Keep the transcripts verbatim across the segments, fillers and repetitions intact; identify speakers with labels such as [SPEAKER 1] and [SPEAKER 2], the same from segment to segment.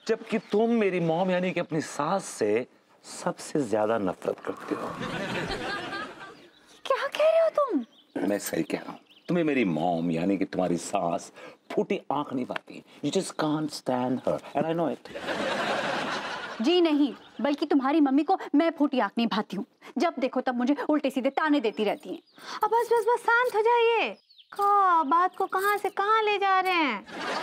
[SPEAKER 1] जबकि तुम मेरी मॉम यानी कि अपनी सास से सबसे ज्यादा नफरत करते हो।
[SPEAKER 2] क्या कह रहे हो तुम?
[SPEAKER 1] मैं सही कह रहा हूँ। तुम्हें मेरी मॉम यानी कि तुम्हारी सास फूटी आंख नहीं पाती। You just can't stand her and I know it.
[SPEAKER 2] जी नहीं, बल्कि तुम्हारी मम्मी को मैं फूटी आंख नहीं भाती हूँ। जब देखो तब मुझे उल्टे सीधे ताने देती रहती हैं।
[SPEAKER 3] अब बस बस बस शांत हो जाइए। का बात को कहाँ से कहाँ ले जा रहे हैं?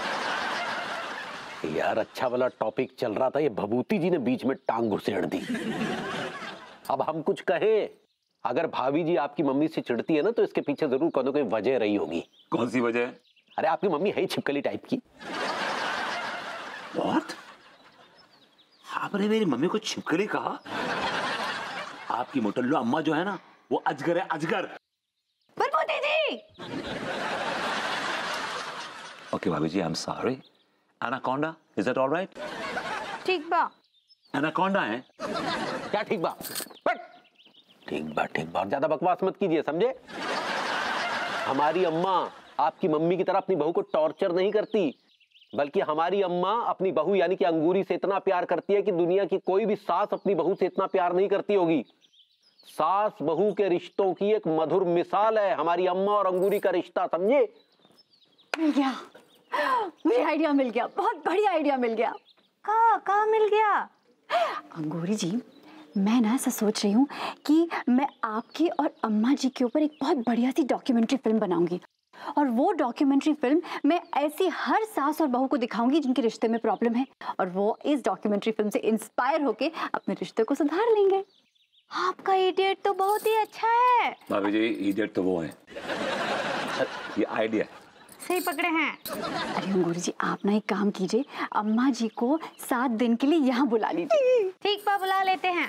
[SPEAKER 4] यार अच्छा वाला टॉपिक चल रहा था, ये भभूति जी ने बीच में टांग घुसेड़ दी। अब हम कुछ कहें? अगर भाभी जी आपकी मम्मी से चिढ़ती है ना तो इसके पीछे जरूर कोई ना कोई वजह रही होगी।
[SPEAKER 1] कौन सी वजह?
[SPEAKER 4] अरे आपकी मम्मी है ही छिपकली टाइप की।
[SPEAKER 1] What? आपने मेरी मम्मी को छिपकली कहा? आपकी मोटल्लो अम्मा जो है ना वो अजगर है, अजगर।
[SPEAKER 3] भभूति जी।
[SPEAKER 1] Okay भाभी जी, I'm sorry. Anaconda, is that all right?
[SPEAKER 3] ठीक बा।
[SPEAKER 1] Anaconda है?
[SPEAKER 4] क्या ठीक बा? बट ठीक बा ठीक बा, ज्यादा बकवास मत कीजिए, समझे? हमारी अम्मा आपकी मम्मी की तरह अपनी बहू को टॉर्चर नहीं करती, बल्कि हमारी अम्मा अपनी बहू यानी कि अंगूरी से इतना प्यार करती है कि दुनिया की कोई भी सास अपनी बहू से इतना प्यार नहीं करती होगी। सास बहू के रिश्तों की एक मधुर मिसाल है हमारी अम्मा और अंगूरी का रिश्ता, समझे?
[SPEAKER 2] मिल गया, मुझे आइडिया मिल गया, बहुत बढ़िया आइडिया मिल गया।
[SPEAKER 3] कहाँ कहाँ मिल गया?
[SPEAKER 2] अंगूरी जी, मैं ना ऐसा सोच रही हूँ कि मैं आपकी और अम्मा जी के ऊपर एक बहुत बढ़िया सी डॉक्यूमेंट्री फिल्म बनाऊंगी और वो डॉक्यूमेंट्री फिल्म मैं ऐसी हर सास और बहू को दिखाऊंगी जिनके रिश्ते में प्रॉब्लम है और वो इस डॉक्यूमेंट्री फिल्म से इंस्पायर होके अपने रिश्ते को सुधार लेंगे।
[SPEAKER 3] आपका आइडिया तो बहुत ही अच्छा है।
[SPEAKER 1] भाभी जी, इडियट तो वो है, ये आइडिया
[SPEAKER 3] सही पकड़े हैं।
[SPEAKER 2] अरे अंगूरी जी, आप ना एक काम कीजिए, अम्मा जी को सात दिन के लिए यहाँ बुला लीजिए।
[SPEAKER 3] ठीक बा, बुला लेते हैं।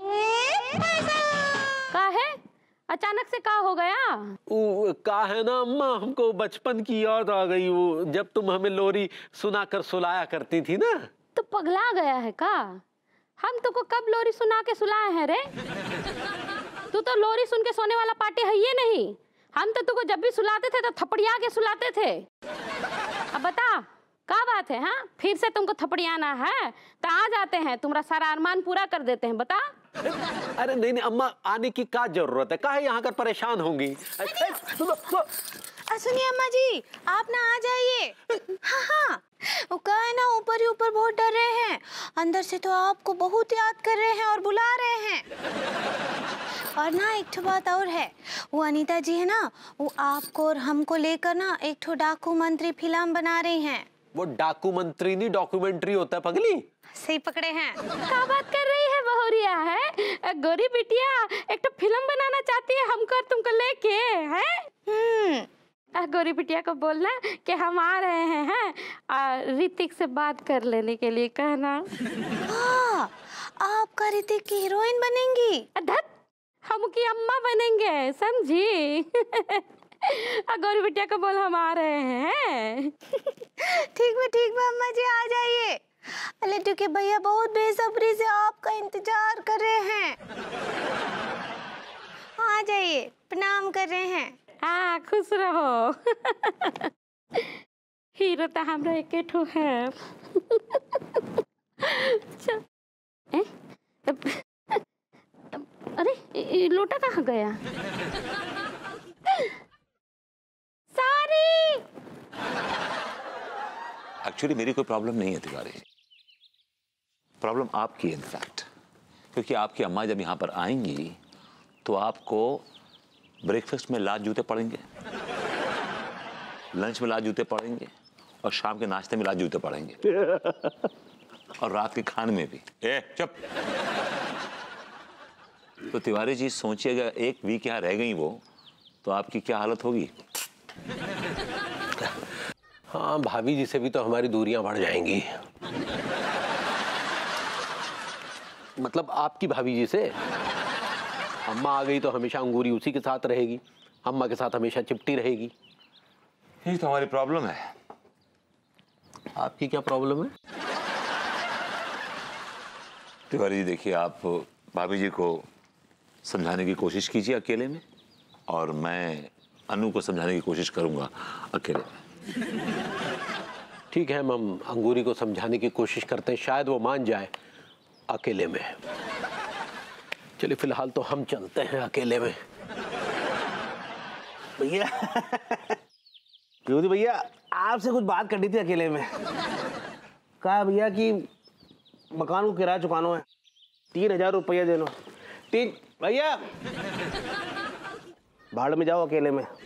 [SPEAKER 5] का है? अचानक से का हो गया?
[SPEAKER 4] वो का है ना अम्मा, हमको बचपन की याद आ गई, वो जब तुम हमें लोरी सुनाकर सुलाया करती थी ना।
[SPEAKER 5] तो पगला गया है का? हम तुमको कब लोरी सुना के सुलाए हैं रे? तू तो लोरी सुन के सोने वाला पार्टी है ये नहीं। हम तो तुमको जब भी सुलाते थे तो थपड़िया के सुलाते थे। अब बता क्या बात है? हाँ, फिर से तुमको थपड़ियाना है तो आ जाते हैं, तुम्हारा सारा अरमान पूरा कर देते हैं। बता।
[SPEAKER 4] अरे नहीं नहीं अम्मा, आने की क्या जरूरत है? काहे यहाँ कर परेशान होंगी?
[SPEAKER 3] सुनिए अम्मा जी, आप ना आ जाइए। हाँ हाँ, वो क्या है ना, ऊपर ही ऊपर बहुत डर रहे हैं, अंदर से तो आपको बहुत याद कर रहे हैं और बुला रहे हैं। और ना एक ठो बात और है, वो अनीता जी है ना, वो आपको और हमको लेकर ना एक ठो डाकू मंत्री फिल्म बना रही हैं।
[SPEAKER 4] वो डाकू मंत्री नहीं, डॉक्यूमेंट्री होता है पगली।
[SPEAKER 3] सही पकड़े हैं।
[SPEAKER 5] क्या बात कर रही है बहुरिया? है गोरी बिटिया एक तो फिल्म बनाना चाहती है हमको और तुमको लेके हैं? हम्म, गोरी बिटिया को बोलना कि हम आ रहे हैं हैं और ऋतिक से बात कर लेने के लिए कहना।
[SPEAKER 3] हाँ, आपका ऋतिक की हीरोइन बनेंगी?
[SPEAKER 5] धत, हम की अम्मा बनेंगे, समझी? गोरी बिटिया को बोल हम आ रहे हैं।
[SPEAKER 3] ठीक है ठीक है अम्मा जी, आ जाइए। लड्डू के भैया बहुत बेसब्री से आपका इंतजार कर रहे हैं। आ जाइए, प्रणाम कर रहे हैं।
[SPEAKER 5] हाँ, खुश रहो। हीरो तो हमरा एके ठो है। ए? अरे लोटा कहाँ गया? सॉरी।
[SPEAKER 1] एक्चुअली मेरी कोई प्रॉब्लम नहीं है तिवारी, प्रॉब्लम आपकी है इनफैक्ट, क्योंकि आपकी अम्मा जब यहाँ पर आएंगी तो आपको ब्रेकफास्ट में लात जूते पड़ेंगे, लंच में लात जूते पड़ेंगे और शाम के नाश्ते में लात जूते पड़ेंगे और रात के खाने में भी। ए चुप। तो तिवारी जी सोचिएगा, एक वीक यहाँ रह गई वो तो आपकी क्या हालत होगी?
[SPEAKER 4] हाँ, भाभी जी से भी तो हमारी दूरियां बढ़ जाएंगी। मतलब आपकी भाभी जी से। अम्मा आ गई तो हमेशा अंगूरी उसी के साथ रहेगी, अम्मा के साथ हमेशा चिपटी रहेगी।
[SPEAKER 1] यही तो हमारी प्रॉब्लम है।
[SPEAKER 4] आपकी क्या प्रॉब्लम है?
[SPEAKER 1] तिवारी जी देखिए, आप भाभी जी को समझाने की कोशिश कीजिए अकेले में और मैं अनु को समझाने की कोशिश करूंगा अकेले में।
[SPEAKER 4] ठीक है, हम अंगूरी को समझाने की कोशिश करते हैं, शायद वो मान जाए अकेले में। चलिए फिलहाल तो हम चलते हैं अकेले में।
[SPEAKER 6] भैया विभूति भैया, आपसे कुछ बात करनी थी अकेले में। कहा भैया कि मकान को किराया चुकाना है, तीन हजार रुपया देना। तीन भैया भाड़ में जाओ अकेले में।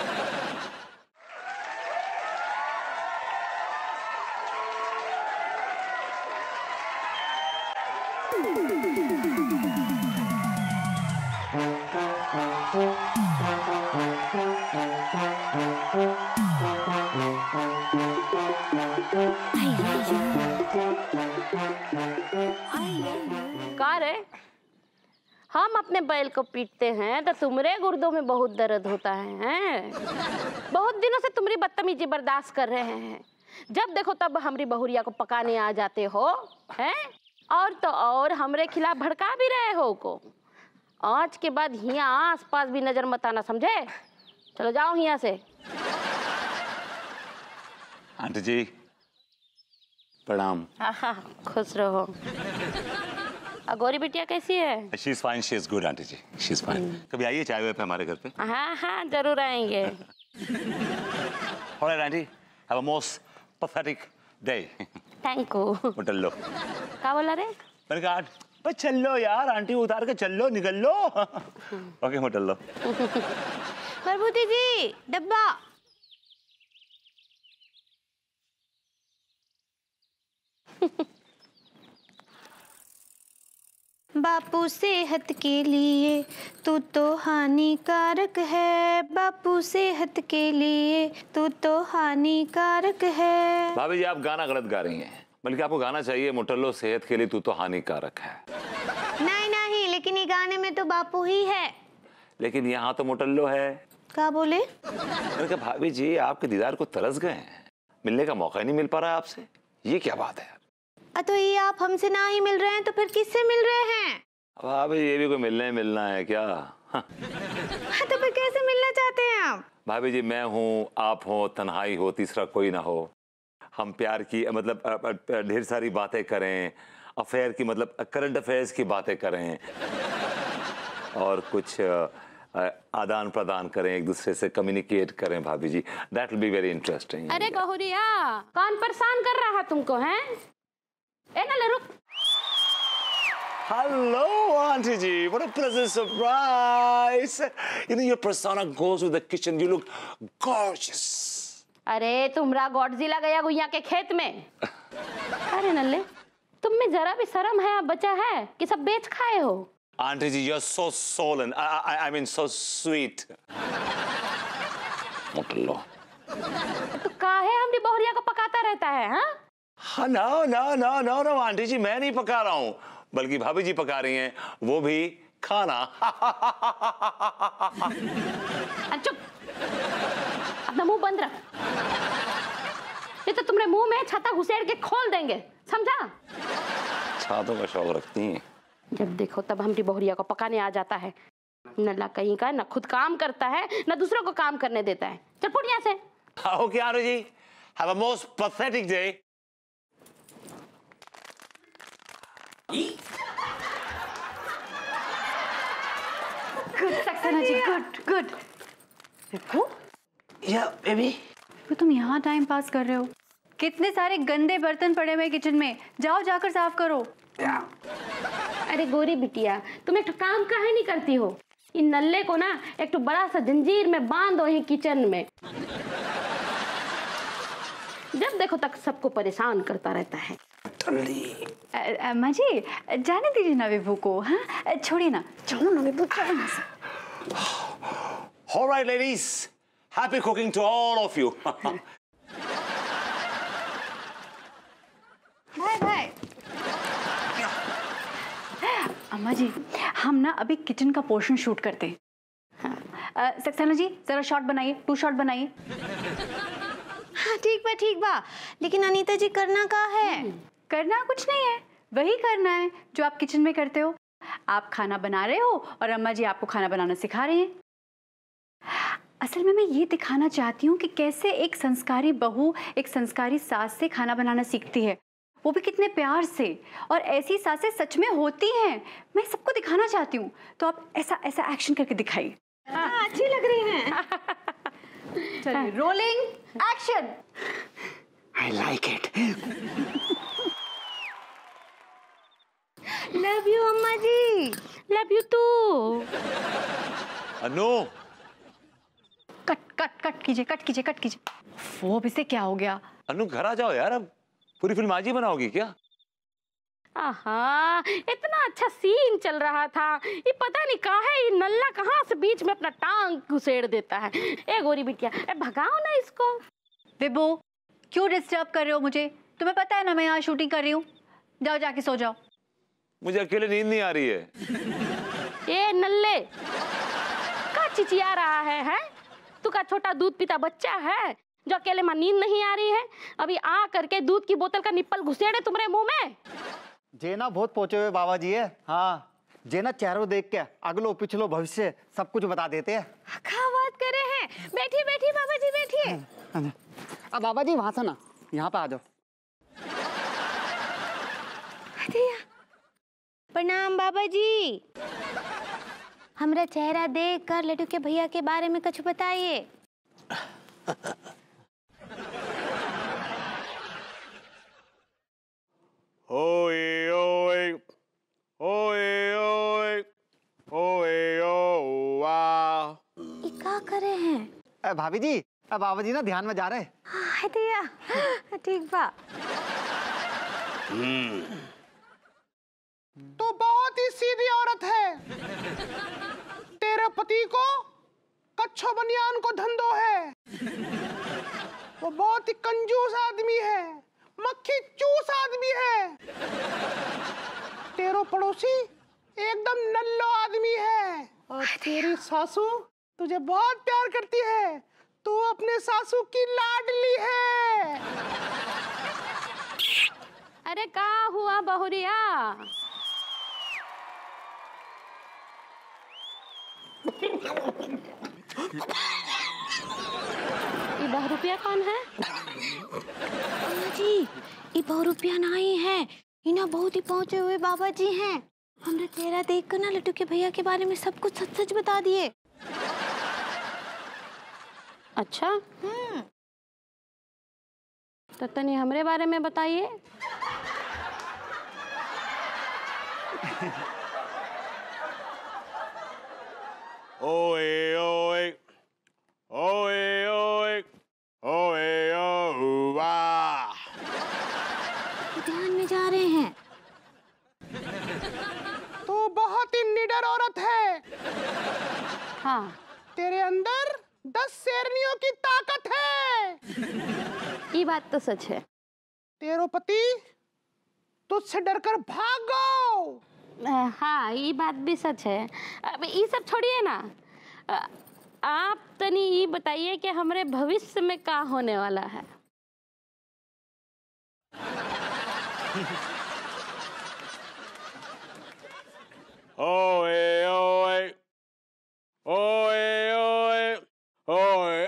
[SPEAKER 5] का रे, हम अपने बैल को पीटते हैं तो तुम्हारे गुर्दों में बहुत दर्द होता है, हैं? बहुत दिनों से तुम्हारी बदतमीजी बर्दाश्त कर रहे हैं, जब देखो तब हमारी बहुरिया को पकाने आ जाते हो, हैं? और तो और हमरे खिलाफ भड़का भी रहे हो को। आज के बाद यहाँ आस पास भी नजर मत आना, समझे? चलो जाओ यहाँ से।
[SPEAKER 1] आंटी जी प्रणाम।
[SPEAKER 5] आहा, खुश रहो। अगोरी बिटिया कैसी है?
[SPEAKER 1] She is fine, she is good aunty जी, शी इज फाइन। कभी आइए चाय वाय पे हमारे घर पे।
[SPEAKER 5] हाँ हाँ जरूर आएंगे।
[SPEAKER 1] Alright aunty, have a most pathetic day.
[SPEAKER 5] Thank you.
[SPEAKER 1] होटल लो।
[SPEAKER 5] क्या बोला रे?
[SPEAKER 1] मैंने कहा बस चल लो यार, आंटी उतार के चल लो, निकल लो। ओके होटल लो।
[SPEAKER 3] प्रभुति जी डब्बा। बापू सेहत के लिए तू तो हानिकारक है, बापू सेहत के लिए तू तो हानिकारक है।
[SPEAKER 1] भाभी जी आप गाना गलत गा रही हैं, बल्कि आपको गाना चाहिए मोटल्लो सेहत के लिए तू तो हानिकारक है।
[SPEAKER 3] नहीं नहीं, लेकिन ये गाने में तो बापू ही है।
[SPEAKER 1] लेकिन यहाँ तो मोटल्लो है।
[SPEAKER 3] क्या बोले?
[SPEAKER 1] मैंने कहा भाभी जी आपके दीदार को तरस गए हैं, मिलने का मौका ही नहीं मिल पा रहा है आपसे, ये क्या बात है?
[SPEAKER 3] तो ये आप हमसे ना ही मिल रहे हैं तो फिर किससे मिल रहे हैं?
[SPEAKER 1] भाभी ये भी कोई मिलने मिलना है क्या? हाँ।
[SPEAKER 3] तो फिर कैसे मिलना चाहते हैं आप?
[SPEAKER 1] भाभी जी मैं हूँ, आप हो, तन्हाई हो, तीसरा कोई ना हो, हम प्यार की मतलब ढेर सारी बातें करें, अफेयर की मतलब करंट अफेयर्स की बातें करें और कुछ आदान प्रदान करें, एक दूसरे से कम्युनिकेट करें भाभी जी, that will be very interesting.
[SPEAKER 5] अरे बहुरिया कौन परेशान कर रहा है तुमको, हैं? ए ना ले रुक।
[SPEAKER 1] Hello, Auntie Ji. What a pleasant surprise. You know, your persona goes with the kitchen. You look gorgeous.
[SPEAKER 5] अरे तुमरा गॉडजिला गया गुइया के खेत में। अरे नल्ले, तुम में जरा भी शर्म है बचा है कि सब बेच खाए हो?
[SPEAKER 1] Auntie Ji, you're so solemn. I, I, I mean, so sweet. मोटल्लो।
[SPEAKER 5] तो काहे हमरी बहुरिया को पकाता रहता है, हाँ?
[SPEAKER 1] हाँ ना ना ना ना ना आंटी जी मैं नहीं पका रहा हूँ, बल्कि भाभी जी पका रही हैं, वो भी खाना।
[SPEAKER 5] चुप, अपना मुंह बंद रख, ये तो तुमरे मुंह में छाता घुसेड़ के खोल देंगे, समझा?
[SPEAKER 1] छातों का शौक रखती हैं।
[SPEAKER 5] जब देखो तब हमारी बहुरिया को पकाने आ जाता है, नल्ला कहीं का, न खुद काम करता है न दूसरों को काम करने देता है। चल फुट यहाँ से।
[SPEAKER 1] ओके आंटी जी, have a most pathetic day.
[SPEAKER 2] Good Saxena ji, good good. देखो
[SPEAKER 6] या बेबी,
[SPEAKER 2] तो तुम यहाँ टाइम पास कर रहे हो, कितने सारे गंदे बर्तन पड़े हुए किचन में, जाओ जाकर साफ करो।
[SPEAKER 5] अरे गोरी बिटिया तुम एक काम काहे नहीं करती हो? इन नल्ले को ना एक तो बड़ा सा जंजीर में बांध दो ही किचन में, जब देखो तक सबको परेशान करता रहता है।
[SPEAKER 2] अम्मा जी जाने दीजिए ना विभू को, हाँ छोड़िए ना, चलो ना विभू, चलो ना।
[SPEAKER 1] All right ladies, happy cooking to all of you.
[SPEAKER 3] भाई भाई
[SPEAKER 2] अम्मा जी हम ना अभी किचन का पोर्शन शूट करते हैं। हाँ। सक्सेना जी जरा शॉट बनाइए, टू शॉट बनाइए।
[SPEAKER 3] हाँ ठीक बा ठीक बा, लेकिन अनीता जी करना का है?
[SPEAKER 2] करना कुछ नहीं है, वही करना है जो आप किचन में करते हो। आप खाना बना रहे हो और अम्मा जी आपको खाना बनाना सिखा रही हैं। असल में मैं ये दिखाना चाहती हूँ कि कैसे एक संस्कारी बहू एक संस्कारी सास से खाना बनाना सीखती है, वो भी कितने प्यार से। और ऐसी सासें सच में होती हैं, मैं सबको दिखाना चाहती हूँ। तो आप ऐसा ऐसा एक्शन करके दिखाइए।
[SPEAKER 3] हाँ, अच्छी लग रही हैं।
[SPEAKER 2] चलिए, rolling action.
[SPEAKER 6] I like it.
[SPEAKER 3] Love you अम्मा जी।
[SPEAKER 5] Love you too.
[SPEAKER 1] Anu,
[SPEAKER 2] cut cut cut कीजिए, कट कीजिए, कट कीजिए। वो अब इसे क्या हो गया?
[SPEAKER 1] अनु घर आ जाओ यार, अब पूरी फिल्म आज ही बनाओगी क्या?
[SPEAKER 5] आहा, इतना अच्छा सीन चल रहा था, ये पता नहीं कहाँ है, ये नल्ला कहाँ से बीच में अपना टांग घुसेड़ देता है। ए गोरी बिटिया, ए भगाओ ना इसको।
[SPEAKER 2] विभू, क्यों डिस्टर्ब कर रहे हो मुझे? तुम्हें पता है ना मैं यहाँ शूटिंग कर रही हूँ। जाओ जाके सो जाओ।
[SPEAKER 1] मुझे अकेले नींद नहीं आ रही है।
[SPEAKER 5] ए नल्ले, का चिचिया रहा है, है? तू का छोटा दूध पीता बच्चा है जो अकेले में नींद नहीं आ रही है? अभी आ करके दूध की बोतल का निप्पल घुसेड़े तुम्हारे मुंह में।
[SPEAKER 7] जेना बहुत पहुंचे हुए बाबा जी है। हाँ, जेना चेहरों देख के अगलो पिछलो भविष्य सब कुछ बता देते हैं।
[SPEAKER 3] क्या बात कर रहे हैं? बैठिए बैठिए बाबा जी, बैठिए।
[SPEAKER 7] अब बाबा जी वहां से ना यहाँ पे आ जाओ।
[SPEAKER 3] प्रणाम बाबा जी। हमरा चेहरा देख कर लड्डू के भैया के बारे में कुछ बताइए।
[SPEAKER 6] ओए ओए ओए ओए ओए ओ वाह।
[SPEAKER 3] ये क्या कर रहे हैं?
[SPEAKER 7] ए, भाभी जी, अब बाबा जी ना ध्यान में जा रहे हैं।
[SPEAKER 3] हाँ दिया, ठीक बा।
[SPEAKER 6] तो बहुत ही सीधी औरत है। तेरे पति को कच्छो बनियान को धंधो है। वो बहुत ही कंजूस आदमी है, मक्खी चूस आदमी है। तेरो पड़ोसी एकदम नल्लो आदमी है। और तेरी सासू तुझे बहुत प्यार करती है। तू अपने सासू की लाडली है।
[SPEAKER 5] अरे का हुआ बहुरिया? ये बहुरुपिया कौन है?
[SPEAKER 3] अम्मा जी, ये बहुरुपिया नहीं है, इन्हें बहुत ही पहुंचे हुए बाबा जी हैं। हमने तेरा देख कर ना लड्डू के भैया के बारे में सब कुछ सच सच बता दिए।
[SPEAKER 5] अच्छा, तो तनी हमरे बारे में बताइए।
[SPEAKER 6] ओए ओए ओए ओए ओए ओ वाह।
[SPEAKER 3] ध्यान में जा रहे हैं।
[SPEAKER 6] तू बहुत ही निडर औरत है।
[SPEAKER 5] हाँ,
[SPEAKER 6] तेरे अंदर दस शेरनियों की ताकत है।
[SPEAKER 5] ये बात तो सच है।
[SPEAKER 6] तेरो पति तुझसे डरकर भाग गो।
[SPEAKER 5] अ, हाँ, ये बात भी सच है। अब ये सब छोड़िए ना, अ, आप तनी ये बताइए कि हमारे भविष्य में क्या होने वाला है।
[SPEAKER 6] ओए ओए ओए ओए ओए।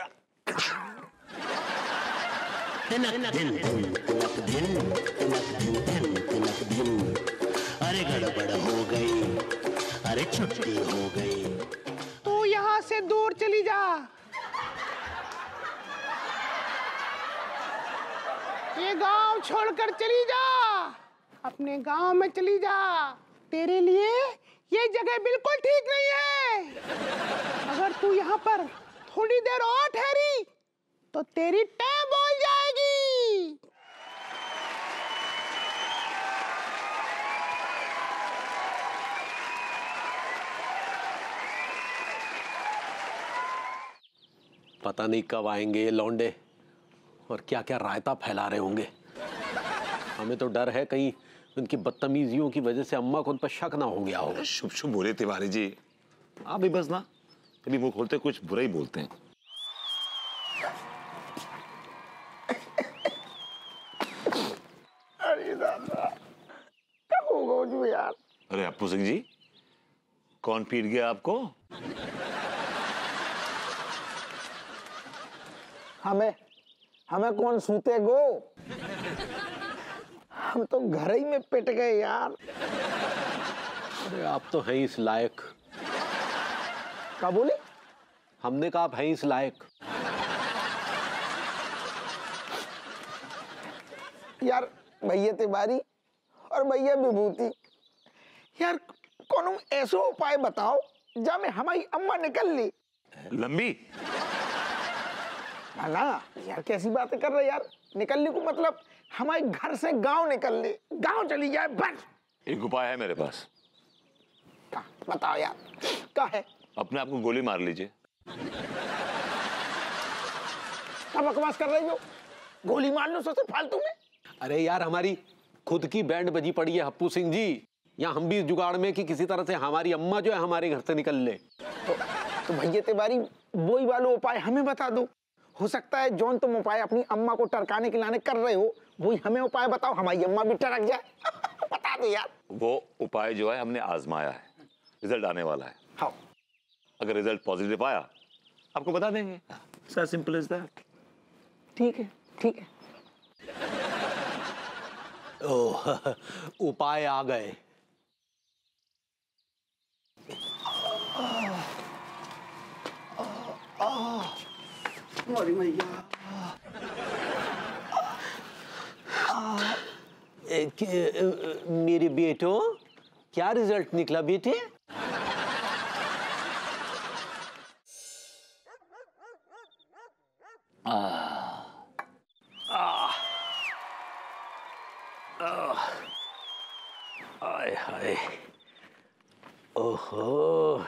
[SPEAKER 8] अरे गड़बड़ हो गई, अरे छुट्टी हो गई।
[SPEAKER 6] तू यहाँ से दूर चली जा। ये गांव छोड़कर चली जा। अपने गांव में चली जा। तेरे लिए ये जगह बिल्कुल ठीक नहीं है। अगर तू यहाँ पर थोड़ी देर और ठहरी तो तेरी टैब बोल जाएगी।
[SPEAKER 4] पता नहीं कब आएंगे ये लौंडे और क्या क्या रायता फैला रहे होंगे। हमें तो डर है कहीं उनकी बदतमीजियों की वजह से अम्मा को उन पर शक ना हो गया हो।
[SPEAKER 1] शुभ शुभ बोले तिवारी जी, आप भी बस ना कभी मुंह खोलते कुछ बुरा ही बोलते हैं।
[SPEAKER 6] अरे दादा, कब होगा जो यार।
[SPEAKER 1] अरे अप्पू सिंह जी, कौन पीट गया आपको?
[SPEAKER 9] हमें हमें कौन सूते गो, हम तो घर ही में पिट गए यार।
[SPEAKER 4] अरे आप तो हैं इस लायक।
[SPEAKER 9] क्या बोले?
[SPEAKER 4] हमने कहा आप हैं इस लायक।
[SPEAKER 9] यार भैया तिवारी और भैया विभूति, यार कौन ऐसा उपाय बताओ जा में हमारी अम्मा निकल ली।
[SPEAKER 1] लंबी
[SPEAKER 9] भला यार कैसी बातें कर रहे यार, निकलने को मतलब हमारे घर से गांव निकल ले, गांव चली जाए बस।
[SPEAKER 1] एक उपाय है मेरे पास।
[SPEAKER 9] क्या बताओ यार, क्या है?
[SPEAKER 1] अपने आप को गोली मार लीजिए।
[SPEAKER 9] क्या बकवास कर रही हो, गोली मार लो सोचे फालतू में।
[SPEAKER 4] अरे यार हमारी खुद की बैंड बजी पड़ी है हप्पू सिंह जी, या हम भी जुगाड़ में कि किसी तरह से हमारी अम्मा जो है हमारे घर से निकल ले।
[SPEAKER 9] तो, तो भैया तिवारी वही वाला उपाय हमें बता दो, हो सकता है जौन तुम उपाय अपनी अम्मा को टरकाने के लाने कर रहे हो वही हमें उपाय बताओ, हमारी अम्मा भी टरक जाए। बता दो यार।
[SPEAKER 1] वो उपाय जो है हमने आजमाया है, रिजल्ट आने वाला है।
[SPEAKER 9] हाँ।
[SPEAKER 1] अगर रिजल्ट पॉजिटिव आया आपको बता देंगे। So simple is that.
[SPEAKER 9] ठीक है ठीक है।
[SPEAKER 4] ओह उपाय आ गए। मेरे बेटो क्या रिजल्ट निकला बेटे? आय हाय, ओहो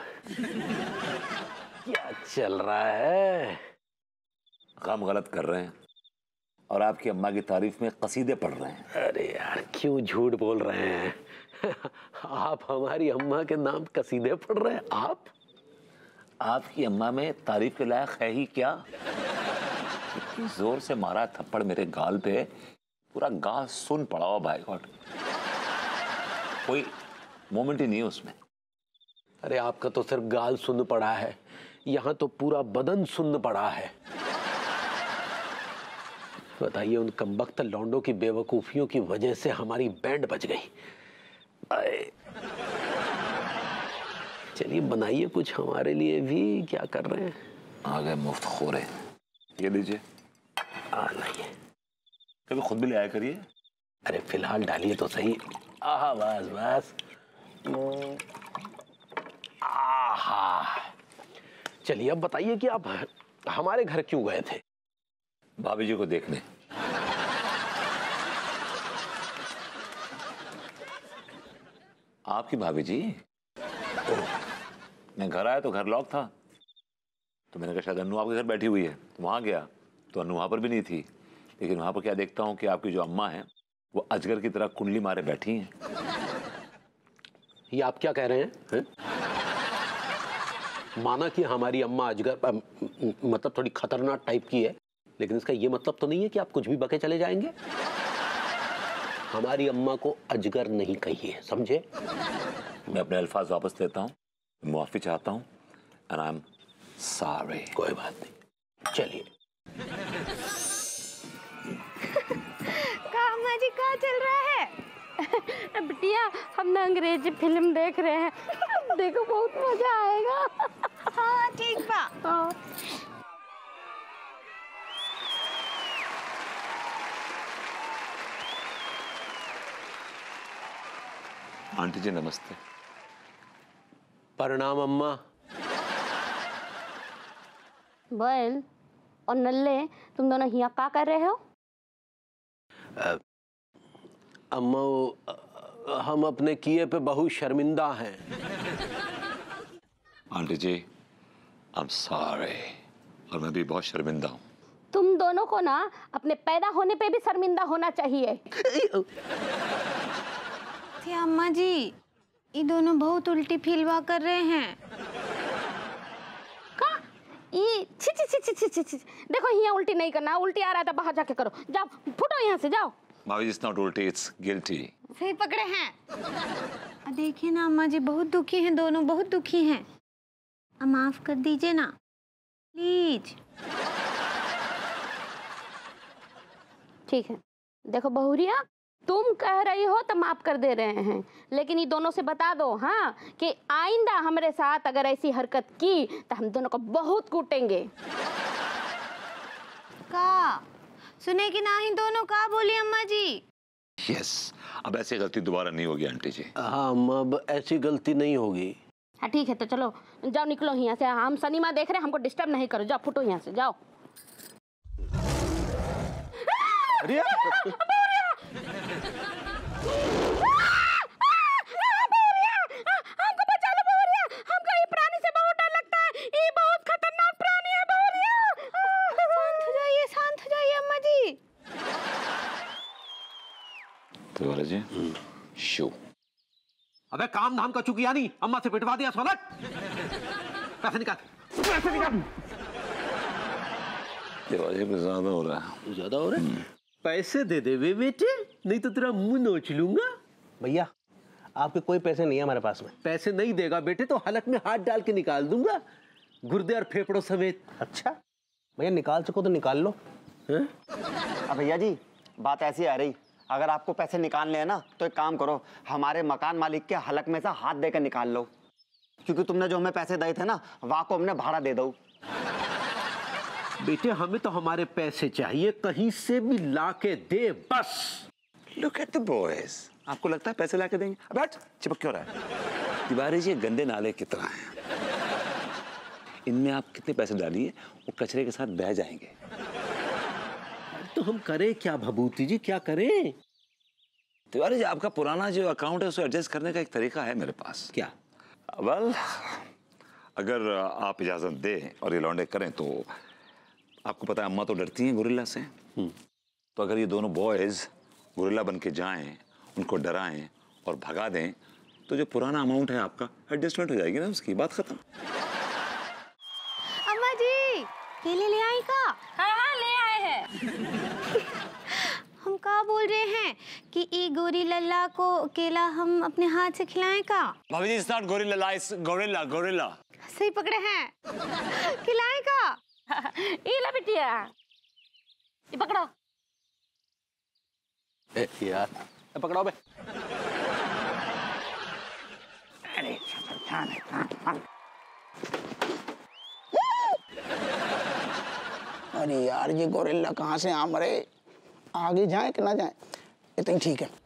[SPEAKER 4] क्या चल रहा है?
[SPEAKER 1] काम गलत कर रहे हैं और आपकी अम्मा की तारीफ में कसीदे पढ़ रहे हैं।
[SPEAKER 4] अरे यार क्यों झूठ बोल रहे हैं? आप हमारी अम्मा के नाम कसीदे पढ़ रहे हैं? आप
[SPEAKER 1] आपकी अम्मा में तारीफ के लायक है ही क्या? इतनी जोर से मारा थप्पड़ मेरे गाल पे, पूरा गाल सुन पड़ा हुआ। बाय गॉड, कोई मोमेंट ही नहीं है उसमें।
[SPEAKER 4] अरे आपका तो सिर्फ गाल सुन पड़ा है, यहाँ तो पूरा बदन सुन पड़ा है। बताइए उन कमबख्त लौंडों की बेवकूफियों की वजह से हमारी बैंड बज गई। आए चलिए बनाइए कुछ हमारे लिए भी, क्या कर रहे हैं?
[SPEAKER 1] आ गए मुफ्त खोरे, ये लीजिए।
[SPEAKER 4] आ लाइए,
[SPEAKER 1] कभी खुद भी ले आया करिए।
[SPEAKER 4] अरे फिलहाल डालिए तो सही। आहा बस बस। आहा चलिए अब बताइए कि आप हमारे घर क्यों गए थे?
[SPEAKER 1] भाभी जी को देखने। आपकी भाभी जी? मैं घर आया तो घर लॉक था, तो मैंने कहा शायद अन्नू आपके घर बैठी हुई है, तो वहां गया तो अन्नू वहां पर भी नहीं थी। लेकिन वहां पर क्या देखता हूं कि आपकी जो अम्मा है वो अजगर की तरह कुंडली मारे बैठी हैं।
[SPEAKER 4] ये आप क्या कह रहे हैं, हैं? माना कि हमारी अम्मा अजगर अ, मतलब थोड़ी खतरनाक टाइप की है, लेकिन इसका ये मतलब तो नहीं है कि आप कुछ भी बके चले जाएंगे। हमारी अम्मा को अजगर नहीं कहिए, समझे?
[SPEAKER 1] मैं अपने अल्फाज वापस लेता हूँ, मुआफी चाहता हूँ, एंड आई एम सॉरी।
[SPEAKER 4] कोई बात नहीं, चलिए।
[SPEAKER 3] अम्मा जी क्या चल रहा है?
[SPEAKER 5] बिटिया हम ना अंग्रेजी फिल्म देख रहे हैं, देखो बहुत मजा आएगा।
[SPEAKER 3] हाँ ठीक बा।
[SPEAKER 5] हाँ।
[SPEAKER 1] आंटी जी नमस्ते।
[SPEAKER 4] प्रणाम अम्मा।
[SPEAKER 5] बैल और नल्ले तुम दोनों यहाँ क्या कर रहे हो?
[SPEAKER 4] अ, अम्मा वो, हम अपने किए पे बहुत शर्मिंदा हैं।
[SPEAKER 1] आंटी जी आई एम सॉरी, और मैं भी बहुत शर्मिंदा हूँ।
[SPEAKER 5] तुम दोनों को ना अपने पैदा होने पे भी शर्मिंदा होना चाहिए।
[SPEAKER 3] अम्मा जी ये दोनों बहुत उल्टी फीलवा कर रहे हैं।
[SPEAKER 5] का? ये छी छी छी छी छी छी। देखो यहाँ उल्टी नहीं करना, उल्टी आ रहा था बाहर जाके करो, जाओ फुटो यहाँ से, जाओ।
[SPEAKER 1] भाभी इट्स नॉट उल्टी, इट्स गिल्टी।
[SPEAKER 3] सही पकड़े हैं। देखिए ना अम्मा जी बहुत दुखी हैं, दोनों बहुत दुखी हैं। अब माफ कर दीजिए ना प्लीज।
[SPEAKER 5] ठीक है, देखो बहुरिया, तुम कह रही हो तो माफ कर दे रहे हैं, लेकिन ये दोनों से बता दो हाँ कि आइंदा हमारे साथ अगर ऐसी हरकत की तो हम दोनों को बहुत कूटेंगे।
[SPEAKER 3] का सुने कि नहीं दोनों, का बोली अम्मा जी?
[SPEAKER 1] यस, अब ऐसी गलती दोबारा नहीं होगी आंटी जी।
[SPEAKER 4] हाँ अम्मा, अब ऐसी गलती नहीं होगी।
[SPEAKER 5] हाँ ठीक है, तो चलो जाओ, निकलो यहाँ से, हम सिनेमा देख रहे हैं, हमको डिस्टर्ब नहीं करो, जाओ फुटो यहाँ से, जाओ।
[SPEAKER 6] रिया
[SPEAKER 5] हमको बचा लो बहुरिया, हमको ये प्राणी से बहुत डर लगता है, ये बहुत खतरनाक प्राणी है बहुरिया।
[SPEAKER 3] शांत हो जाइए, शांत हो जाइए अम्मा जी।
[SPEAKER 1] तिवारी जी, शो।
[SPEAKER 4] अबे काम धाम का चुकी नहीं, अम्मा से पिटवा दिया सोलट। पैसे निकाल, पैसे निकाल।
[SPEAKER 1] तिवारी कुछ ज्यादा हो रहा है।
[SPEAKER 4] ज्यादा हो रहा है? पैसे दे दे वे बेटे, नहीं तो तेरा मुंह नोच लूंगा।
[SPEAKER 6] भैया आपके कोई पैसे नहीं है हमारे पास में।
[SPEAKER 4] पैसे नहीं देगा बेटे तो हलक में हाथ डाल के निकाल दूंगा, गुर्दे और फेफड़ों समेत।
[SPEAKER 6] अच्छा भैया, निकाल सको तो निकाल लो।
[SPEAKER 7] अब भैया जी बात ऐसी आ रही, अगर आपको पैसे निकालने हैं ना तो एक काम करो, हमारे मकान मालिक के हलक में से हाथ देकर निकाल लो, क्योंकि तुमने जो हमें पैसे दिए थे ना वहाँ को हमने भाड़ा दे दो।
[SPEAKER 4] बेटे हमें तो हमारे पैसे चाहिए, कहीं से भी ला के दे बस।
[SPEAKER 1] Look at the boys. आपको लगता है पैसे लाके देंगे? अब हट, चिपक क्यों रहा है? तिवारी जी गंदे नाले की तरह हैं। इनमें आप कितने पैसे डालिए वो कचरे के साथ बह जाएंगे।
[SPEAKER 4] तो हम करें क्या भभूति जी, क्या करें?
[SPEAKER 1] तिवारी जी आपका पुराना जो अकाउंट है उसे एडजस्ट करने का एक तरीका है मेरे पास।
[SPEAKER 4] क्या?
[SPEAKER 1] वेल, अगर आप इजाजत दें और ये लौंडे करें तो आपको पता है अम्मा तो डरती हैं गोरिल्ला से, तो अगर ये दोनों बॉयज गोरिल्ला बन के जाएं, उनको डराएं और भगा दें तो जो पुराना अमाउंट है आपका एडजस्टमेंट हो जाएगी ना, उसकी बात खत्म।
[SPEAKER 3] अम्मा जी केले ले आई का?
[SPEAKER 5] हाँ हाँ ले आए हैं।
[SPEAKER 3] हम का बोल रहे हैं कि ये गोरी लल्ला को केला हम अपने हाथ से खिलाएं का?
[SPEAKER 1] भाभी जी it's not gorilla, it's gorilla, gorilla.
[SPEAKER 3] सही पकड़े हैं। खिलाएं का?
[SPEAKER 5] ये ला बिटिया, ये पकड़ो।
[SPEAKER 4] ए, यार ए, पकड़ो बे।
[SPEAKER 9] अरे अरे यार ये गोरिल्ला कहाँ से आ मरे, आगे जाए कि ना जाए, इतना ठीक है।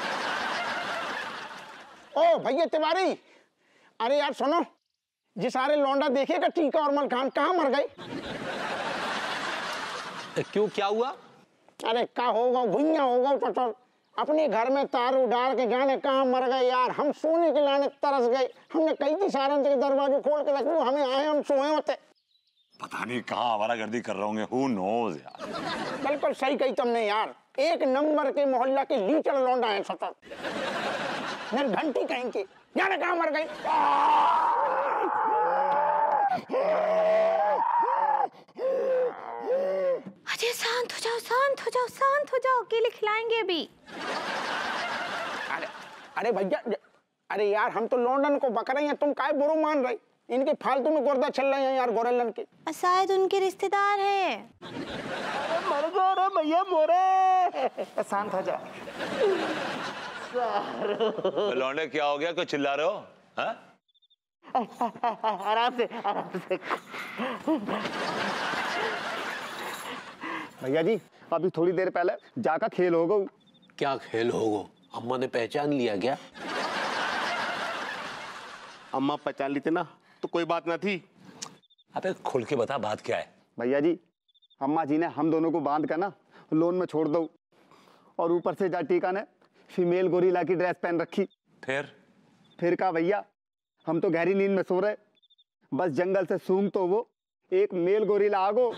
[SPEAKER 9] ओ भैया तिवारी, अरे यार सुनो, ये सारे लौंडा देखेगा टीका और मलकान कहाँ मर गए?
[SPEAKER 4] क्यों, क्या हुआ?
[SPEAKER 9] अरे का होगा, भुइया होगा चटोर, अपने घर में तार उडार के जाने कहाँ मर गए यार। हम सोने के लाने तरस गए, हमने कई थी सारन के दरवाजे खोल के रख, हमें आए हम सोए होते।
[SPEAKER 1] पता नहीं कहाँ आवारागर्दी कर रहे होंगे, हु नोज यार।
[SPEAKER 9] बिल्कुल सही कही तुमने यार, एक नंबर के मोहल्ला के लीचड़ लौंडा है सतर, निर्घंटी कहेंगे, जाने कहाँ मर गए।
[SPEAKER 3] अजय शांत हो जाओ, शांत हो जाओ, शांत हो जाओ, केले खिलाएंगे अभी।
[SPEAKER 9] अरे अरे भैया, अरे यार हम तो लौंडन को बक रहे हैं, तुम काहे बुरो मान रहे? इनके फालतू में गुर्दा चल रहे हैं यार गोरेलन के।
[SPEAKER 3] शायद उनके रिश्तेदार है।
[SPEAKER 9] मर गए रे भैया मोरे। शांत हो जा।
[SPEAKER 1] लौंडे क्या हो गया, क्यों चिल्ला रहे हो? हाँ?
[SPEAKER 9] आराम से, आराम से। भैया जी अभी थोड़ी देर पहले जाकर खेल हो गो।
[SPEAKER 4] क्या खेल होगो? अम्मा ने पहचान लिया क्या?
[SPEAKER 6] अम्मा पहचान ली थी ना तो कोई बात ना थी।
[SPEAKER 1] अबे खुल के बता बात क्या है?
[SPEAKER 7] भैया जी अम्मा जी ने हम दोनों को बांध कर ना लोन में छोड़ दो, और ऊपर से जा टीका ने फीमेल गोरिल्ला की ड्रेस पहन रखी।
[SPEAKER 1] फिर
[SPEAKER 7] फिर का भैया, हम तो गहरी नींद में सो रहे, बस जंगल से सूंघ तो वो एक मेल गोरिल्ला आगो।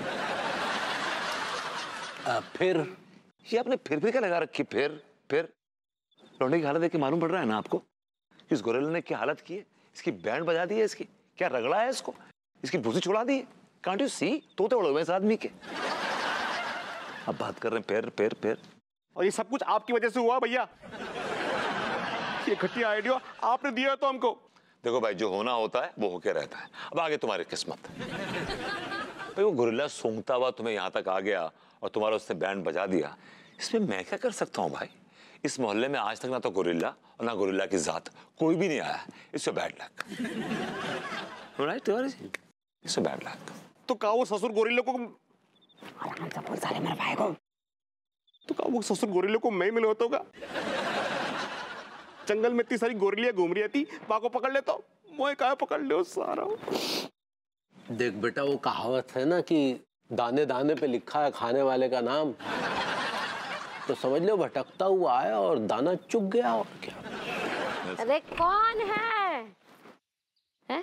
[SPEAKER 4] आ, फिर
[SPEAKER 1] ये आपने फिर फिर क्या लगा रखी? फिर फिर लौंडे की हालत देख के मालूम पड़ रहा है ना आपको इस गोरिल्ला ने क्या हालत की है। इसकी बैंड बजा दी है, इसकी क्या रगड़ा है इसको, इसकी भूसी छुड़ा दी है। कांट यू सी, तोते उड़े हुए इस आदमी के। अब बात कर रहे हैं फिर फिर फिर
[SPEAKER 6] और ये सब कुछ आपकी वजह से हुआ भैया। ये घटिया आइडिया आपने दिया तो हमको।
[SPEAKER 1] देखो भाई, जो होना होता है वो होके रहता है, अब आगे तुम्हारी किस्मत। भाई वो गोरिल्ला सूंघता हुआ तुम्हें यहाँ तक आ गया और तुम्हारा उससे बैंड बजा दिया, इसमें मैं क्या कर सकता हूँ भाई? इस मोहल्ले में आज तक ना तो गोरिल्ला और ना गोरिल्ला की जात कोई भी नहीं आया। It's bad luck, right Tiwari ji? It's bad luck.
[SPEAKER 6] तो का वो ससुर गोरिल्ले को
[SPEAKER 9] आराम से बोल साले मेरे भाई को।
[SPEAKER 6] तो का वो ससुर गोरिल्ले को मैं मिल होता होगा? जंगल में इतनी सारी गोरिल्लियां घूम रही थी, बाको पकड़ ले तो मोए का पकड़ ले सारा।
[SPEAKER 4] देख बेटा, वो कहावत है ना कि दाने दाने पे लिखा है खाने वाले का नाम, तो समझ लो भटकता हुआ आया और दाना चुग गया। और क्या?
[SPEAKER 5] अरे कौन है, है?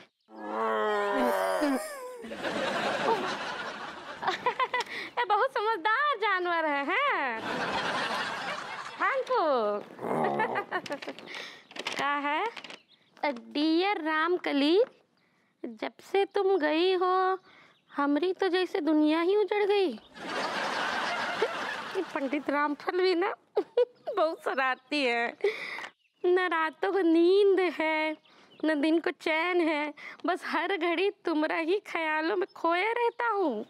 [SPEAKER 5] ये बहुत समझदार जानवर है, हैं? हमको क्या है? डियर रामकली, जब से तुम गई हो हमरी तो जैसे दुनिया ही उजड़ गई। पंडित रामफल भी ना बहुत शरारती है, न रातों को नींद है न दिन को चैन है, बस हर घड़ी तुम्हारा ही ख्यालों में खोए रहता हूँ।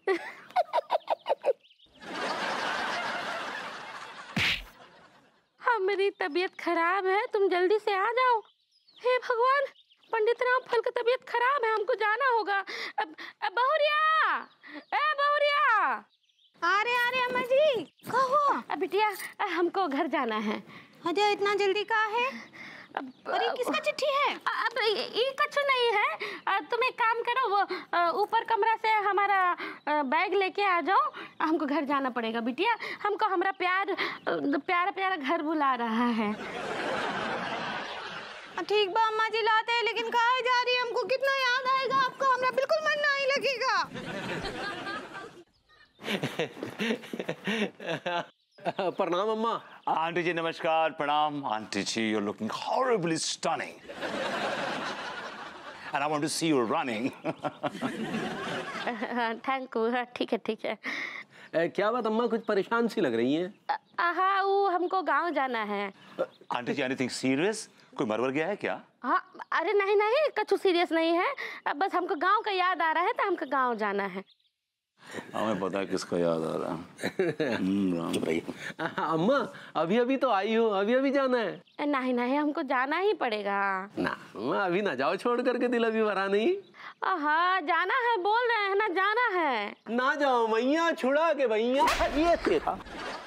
[SPEAKER 5] हमारी तबीयत खराब है, तुम जल्दी से आ जाओ। हे भगवान, पंडित रामफल की तबीयत खराब है, हमको जाना होगा। अब, अब बहुरिया, ए बहुरिया,
[SPEAKER 3] आ रहे आ रहे अम्मा जी। कहो
[SPEAKER 5] बिटिया, हमको घर जाना है।
[SPEAKER 3] अजय इतना जल्दी कहाँ है?
[SPEAKER 5] अब
[SPEAKER 3] अरे किसका चिट्ठी है?
[SPEAKER 5] अब ये कुछ नहीं है, तुम एक काम करो, वो ऊपर कमरा से हमारा बैग लेके आ जाओ, हमको घर जाना पड़ेगा बिटिया। हमको हमारा प्यार प्यारा प्यारा घर बुला रहा है।
[SPEAKER 3] ठीक बा अम्मा जी, लाते हैं, लेकिन कहाँ जा रही है? हमको कितना याद आएगा आपको, हमरा बिल्कुल मन नहीं लगेगा।
[SPEAKER 4] प्रणाम अम्मा।
[SPEAKER 1] आंटी जी नमस्कार, प्रणाम। आंटी जी, you're looking horribly stunning and I want to see you running.
[SPEAKER 5] Thank you. ठीक है ठीक है।
[SPEAKER 4] ए, क्या बात अम्मा, कुछ परेशान सी लग रही हैं?
[SPEAKER 5] हाँ, वो हमको गांव जाना है।
[SPEAKER 1] आंटी जी, anything serious? कोई मरवर गया है क्या?
[SPEAKER 5] हाँ, अरे नहीं नहीं, कुछ सीरियस नहीं है, बस हमको गांव का याद आ रहा है, तो हमको गांव जाना है।
[SPEAKER 1] हमें पता है किसका याद आ रहा है।
[SPEAKER 4] अम्मा, अभी अभी तो आई हो, अभी अभी जाना है?
[SPEAKER 5] नहीं नहीं, हमको जाना ही पड़ेगा
[SPEAKER 4] ना। अम्मा अभी ना जाओ, छोड़ करके दिल अभी भरा नहीं।
[SPEAKER 5] हाँ जाना है, बोल रहे हैं ना, जाना है।
[SPEAKER 4] ना जाओ मैया, छुड़ा के भैया।
[SPEAKER 9] ये देखा